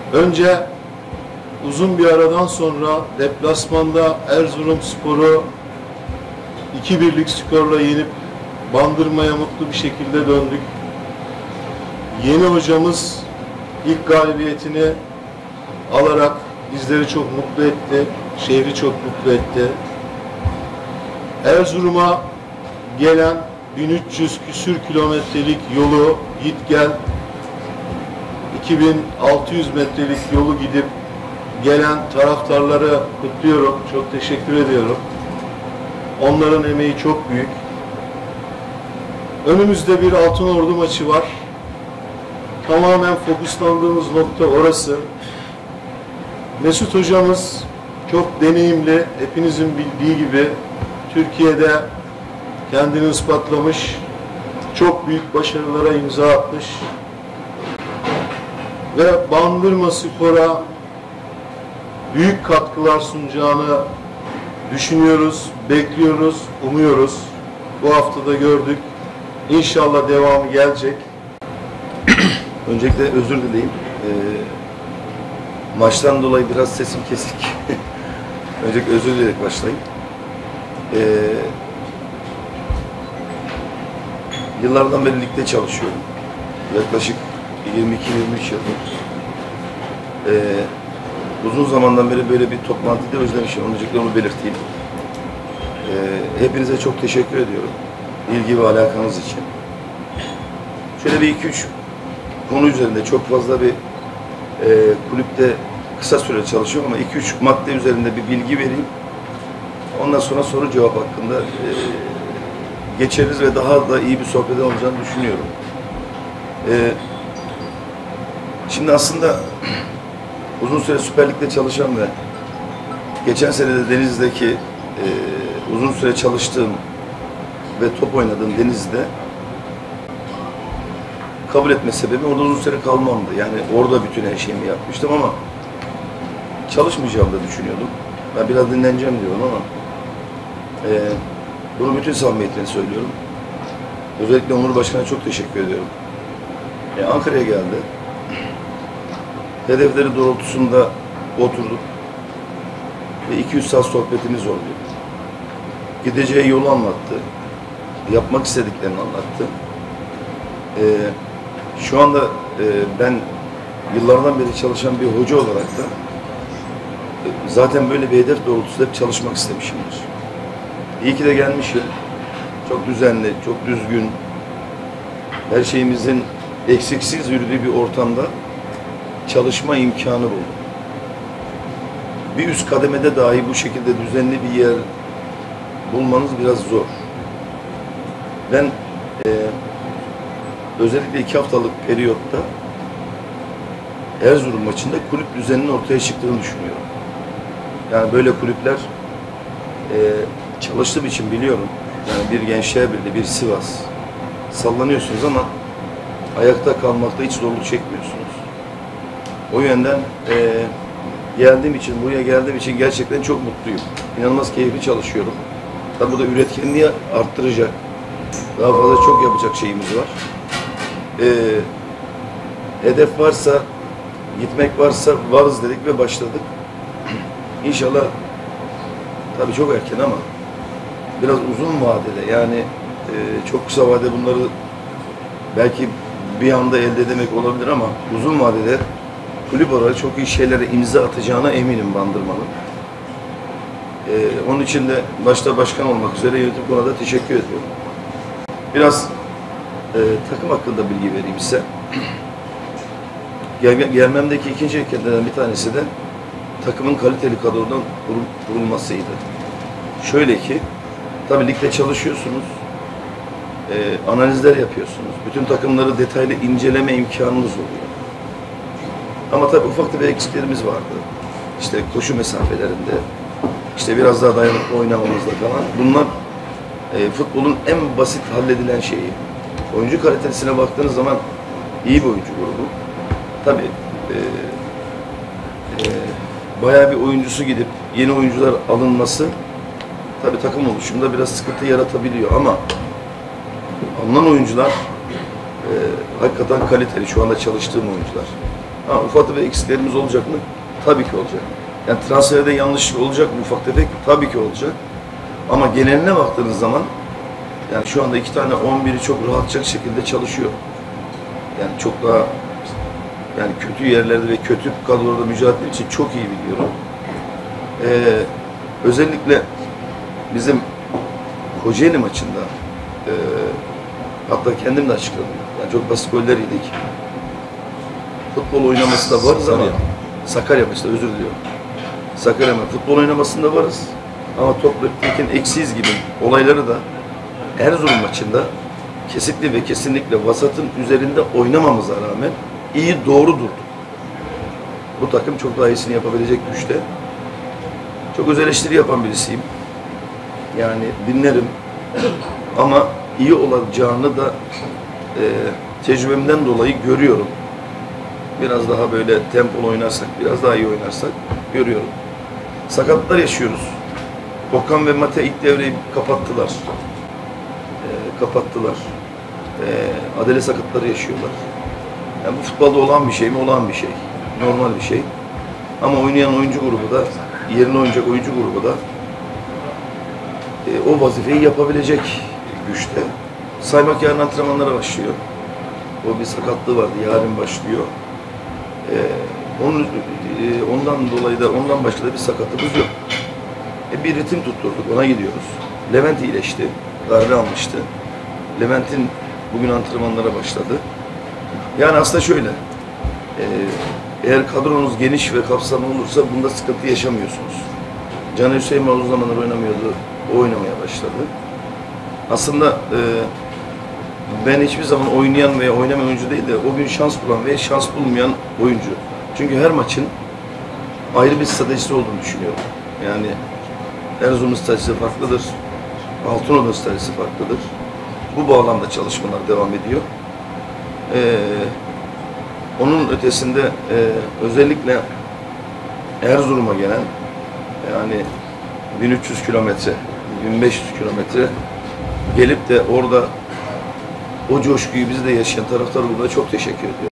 Önce uzun bir aradan sonra deplasmanda Erzurumspor'u 2-1'lik skorla yenip Bandırma'ya mutlu bir şekilde döndük. Yeni hocamız ilk galibiyetini alarak bizleri çok mutlu etti, şehri çok mutlu etti. Erzurum'a gelen 1300 küsür kilometrelik yolu git gel, 2600 metrelik yolu gidip gelen taraftarlara kutluyorum, çok teşekkür ediyorum. Onların emeği çok büyük. Önümüzde bir Altınordu maçı var. Tamamen fokuslandığımız nokta orası. Mesut hocamız çok deneyimli, hepinizin bildiği gibi Türkiye'de kendini ispatlamış, çok büyük başarılara imza atmış ve Bandırmaspor'a büyük katkılar sunacağını düşünüyoruz, bekliyoruz, umuyoruz. Bu haftada gördük. İnşallah devamı gelecek. Öncelikle özür dileyim. Maçtan dolayı biraz sesim kesik. Öncelikle özür dileyerek başlayayım. Yıllardan beri ligde çalışıyorum. Yaklaşık 22-23 yıldır. Uzun zamandan beri böyle bir toplantıyı da özlemişim. Öncelikle onu belirteyim. Hepinize çok teşekkür ediyorum. İlgi ve alakanız için. Şöyle bir 2-3 konu üzerinde çok fazla bir kulüpte kısa süre çalışıyorum ama 2-3 madde üzerinde bir bilgi vereyim. Ondan sonra soru cevap hakkında geçeriz ve daha da iyi bir sohbet olacağını düşünüyorum. Şimdi aslında uzun süre Süper Lig'de çalışan ve geçen sene de Denizli'deki uzun süre çalıştığım ve top oynadığım Denizli'de kabul etme sebebi orada uzun süre kalmamdı. Yani orada bütün her şeyimi yapmıştım ama çalışmayacağımı da düşünüyordum. Ben biraz dinleneceğim diyorum ama bunu bütün samimiyetle söylüyorum. Özellikle Onur Başkan'a çok teşekkür ediyorum. Ankara'ya geldi. Hedefleri doğrultusunda oturduk ve 200 saat sohbetimiz oldu. Gideceği yolu anlattı. Yapmak istediklerini anlattı. Şu anda ben yıllardan beri çalışan bir hoca olarak da zaten böyle bir hedef doğrultusunda hep çalışmak istemişimdir. İyi ki de gelmişim. Çok düzenli, çok düzgün, her şeyimizin eksiksiz yürüdüğü bir ortamda çalışma imkanı buldum. Bir üst kademede dahi bu şekilde düzenli bir yer bulmanız biraz zor. Ben özellikle 2 haftalık periyotta Erzurum maçında kulüp düzeninin ortaya çıktığını düşünüyorum. Yani böyle kulüpler çalıştığım için biliyorum. Yani bir Gençler Birliği, bir Sivas sallanıyorsunuz ama ayakta kalmakta hiç zorluk çekmiyorsunuz. O yönden buraya geldiğim için gerçekten çok mutluyum. İnanılmaz keyifli çalışıyorum. Tabii burada üretkenliği arttıracak, daha fazla çok yapacak şeyimiz var. Hedef varsa, gitmek varsa varız dedik ve başladık. İnşallah, tabii çok erken ama biraz uzun vadede, yani çok kısa vadede bunları belki bir anda elde edemek olabilir ama uzun vadede kulüp olarak çok iyi şeylere imza atacağına eminim Bandırma'nın. Onun için de başta başkan olmak üzere yönetim kuruluna teşekkür ediyorum. Biraz takım hakkında bilgi vereyim size. Gelmemdeki ikinci etkenlerden bir tanesi de takımın kaliteli kadrodan kurulmasıydı. Şöyle ki, tabii ligde çalışıyorsunuz, analizler yapıyorsunuz. Bütün takımları detaylı inceleme imkanınız oluyor. Ama tabii ufak tefek eksiklerimiz vardı. İşte koşu mesafelerinde, işte biraz daha dayanıklı oynamamızda falan. Bunlar futbolun en basit halledilen şeyi. Oyuncu kalitesine baktığınız zaman iyi bir oyuncu grubu. Tabii bayağı bir oyuncusu gidip yeni oyuncular alınması tabii takım oluşumunda biraz sıkıntı yaratabiliyor ama alınan oyuncular hakikaten kaliteli, şu anda çalıştığım oyuncular. Ha, ufak tefek eksiklerimiz olacak mı? Tabii ki olacak. Yani transferde yanlışlık olacak mı ufak tefek? Tabii ki olacak. Ama geneline baktığınız zaman yani şu anda 2 tane 11'i çok rahatça şekilde çalışıyor. Yani çok daha yani kötü yerlerde ve kötü kadrolarda mücadele için çok iyi biliyorum. Özellikle bizim Kocaeli maçında hatta kendim de açıkladım. Yani çok basit goller yedik. Futbol oynaması da varız ama Sakarya maçında özür diliyorum. Sakarya maçında futbol oynamasında varız. Ama topla tekin eksiyiz gibi olayları da Erzurum maçında kesinlikle ve kesinlikle vasatın üzerinde oynamamıza rağmen iyi doğru durduk. Bu takım çok daha iyisini yapabilecek güçte. Çok öz eleştiri yapan birisiyim. Yani dinlerim ama iyi olacağını da tecrübemden dolayı görüyorum. Biraz daha böyle tempolu oynarsak, biraz daha iyi oynarsak görüyorum. Sakatlıklar yaşıyoruz. Okan ve Mate ilk devreyi kapattılar. Adele sakatları yaşıyorlar. Yani bu futbolda olan bir şey mi? Olan bir şey. Normal bir şey. Ama oynayan oyuncu grubu da, yerine oynayacak oyuncu grubu da o vazifeyi yapabilecek güçte. Saymak yarın antrenmanlara başlıyor. O bir sakatlığı vardı, yarın başlıyor. Ondan dolayı da ondan başka da bir sakatımız yok. Bir ritim tutturduk, ona gidiyoruz. Levent iyileşti, darbe almıştı. Levent'in bugün antrenmanlara başladı. Yani aslında şöyle, eğer kadronuz geniş ve kapsamlı olursa bunda sıkıntı yaşamıyorsunuz. Can Hüseyin uzun zamanlar oynamıyordu, o oynamaya başladı. Aslında ben hiçbir zaman oynayan veya oynamayan oyuncu değil de o gün şans bulan veya şans bulmayan oyuncu. Çünkü her maçın ayrı bir stratejisi olduğunu düşünüyorum. Yani Erzurum'un stratejisi farklıdır, Altınordu'nun stratejisi farklıdır. Bu bağlamda çalışmalar devam ediyor. Onun ötesinde özellikle Erzurum'a gelen yani 1300 kilometre, 1500 kilometre gelip de orada o coşkuyu bizde yaşayan taraftar grubuna çok teşekkür ediyorum.